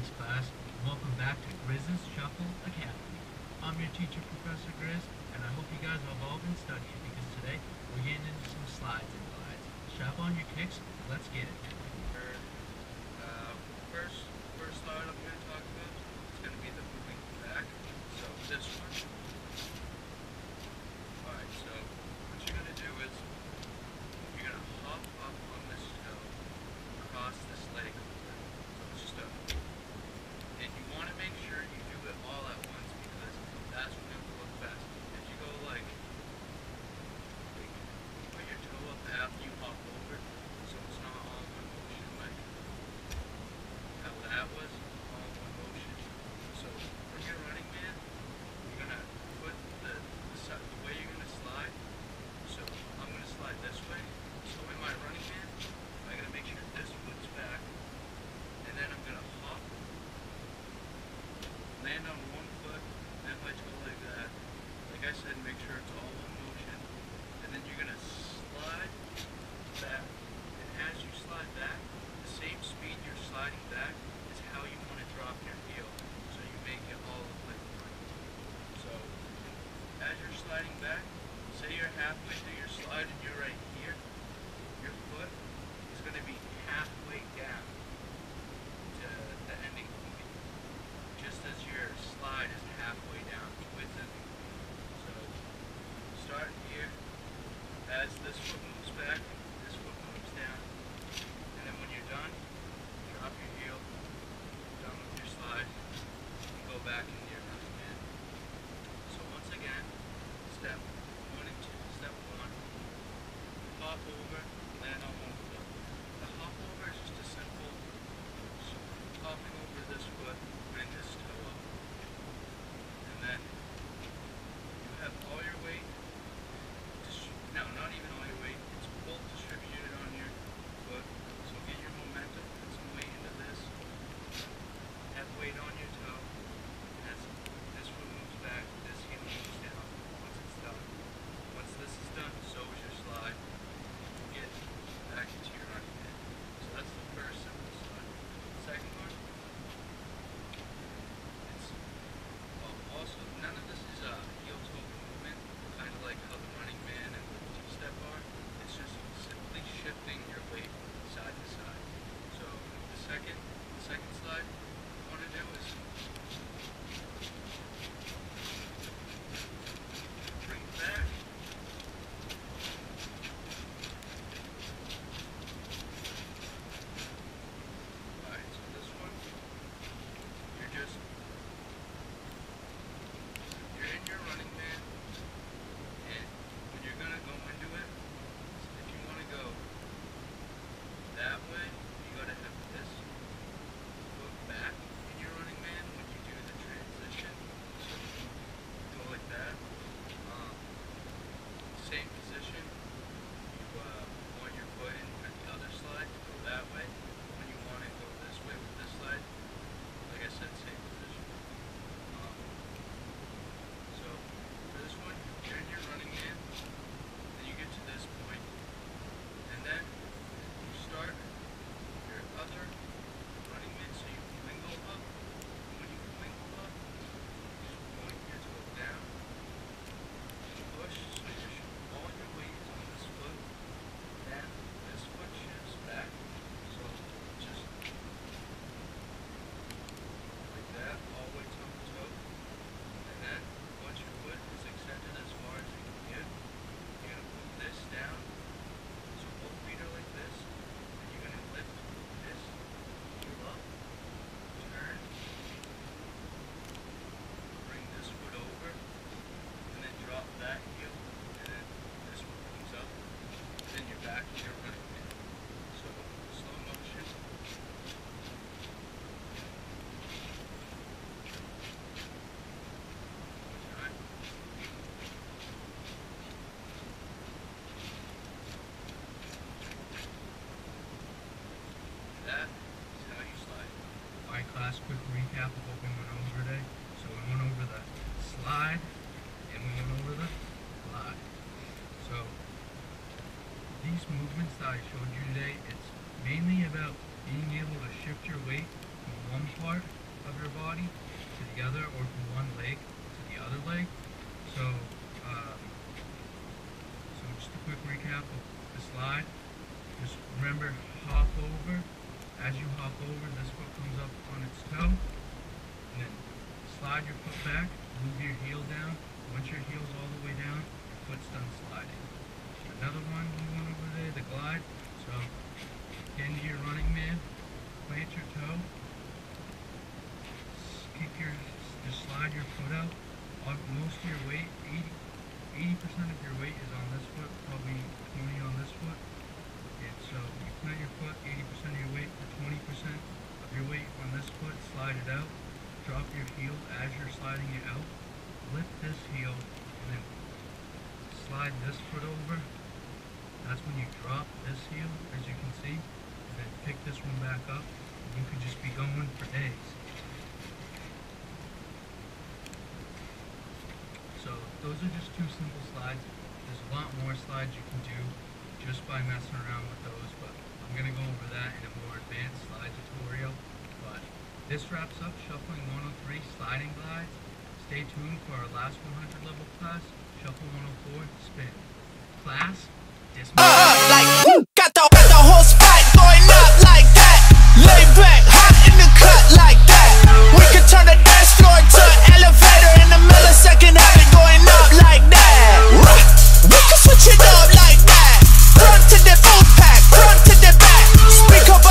Thanks, class. Welcome back to Grizz's Shuffle Academy. I'm your teacher, Professor Grizz, and I hope you guys have all been studying because today we're getting into some slides and glides. Strap on your kicks, let's get it. First slide I'm going to talk about is going to be the moving back. So this one. Alright, so what you're going to do is you're going to hop up on this toe across this leg. So it's just a... And you want to make sure you do it all at once because that's when it will look best. If you go like put your toe up after you hop over, so it's not all in one motion like how that was, all in one motion. So from your running man, you're going to put the way you're going to slide. So I'm going to slide this way. So in my running man, I got to make sure this foot's back. And then I'm going to hop, land on one foot, then my toe like that. Like I said, make sure it's all one motion. And then you're going to slide back. And as you slide back, the same speed you're sliding back is how you want to drop your heel. So you make it all look like one. So as you're sliding back, say you're halfway through your slide and you're right here, your foot is going to be halfway down to the ending point, just as your slide is halfway down with it. So start here, as this foot moves back, this foot moves down, and then when you're done, drop your heel, done with your slide, and go back into your running man. So once again, step 1 and 2. Step 1, hop over, land on one foot. The hop over is just a simple hopping over this foot, putting this toe up. And then you have all your weight, no, not even all your weight, it's both distributed on your foot. So get your momentum, put some weight into this, have weight on your toe, and as this foot moves back, this heel moves down once it's done. Once this is done, so is your slide. Get back into your running man. So that's the first simple slide. Second one, it's also none of this is a heel toe movement, kind of like how the running man and the two-step are. It's just simply shifting your weight side to side. So the second slide you want to do is bring it back. Alright, so this one, you're in your running man, and when you're going to go into it, if you want to go that way, you got to have this foot back in your running man when you do the transition. So go like that. Same position. You want your foot in at the other slide to go that way. When you want to go this way with this slide, like I said, same position. So for this one, you're in your running man, then you get to this point, and then you start your other running man, so you wingle up. When you wingle up, you just point your toe down, push, so all your weight is on this foot, and this foot shifts back, so just like that, all the way to the toe, and then once your foot is extended as far as you can get, you're going to put this down, so both feet are like this, and you're going to lift this heel up, turn, bring this foot over, and then drop that heel, and then this one comes up, then you're back to your running man. So slow motion. Time. That is how you slide. Alright, class, quick recap of what we went over today. So we went over the slide and we went over the glide. So these movements that I showed you today, it's mainly about being able to shift your weight from one part of your body to the other, or from one leg to the other leg. So, so just a quick recap of the slide. Just remember, hop over. As you hop over, this foot comes up on its toe, and then slide your foot back, move your heel down. Once your heel's all the way down, your foot's done sliding. Another one we went over there, the glide. So get into your running man, plant your toe, just slide your foot out. Most of your weight, 80% of your weight is on this foot, probably 20 on this foot. And so you plant your foot, 80% of your weight, for 20% of your weight on this foot, slide it out. Drop your heel as you're sliding it out. Lift this heel and then slide this foot over. That's when you drop this heel, as you can see, and then pick this one back up. You could just be going for days. So those are just two simple slides. There's a lot more slides you can do just by messing around with those, but I'm going to go over that in a more advanced slide tutorial. But this wraps up Shuffling 103 sliding glides. Stay tuned for our last 100 level class, Shuffle 104 spin. Class, dismissed.